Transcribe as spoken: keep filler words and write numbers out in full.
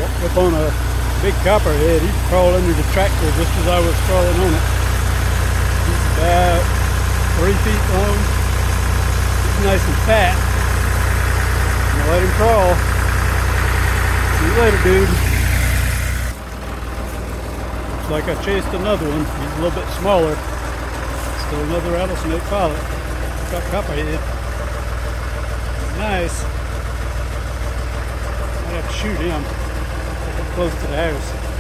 Walked up on a big copperhead. He crawled under the tractor just as I was crawling on it. He's about three feet long. He's nice and fat. I'm gonna let him crawl. See you later, dude. Looks like I chased another one. He's a little bit smaller. Still another rattlesnake pilot. Got copperhead. Nice. Might have to shoot him. Close to the house.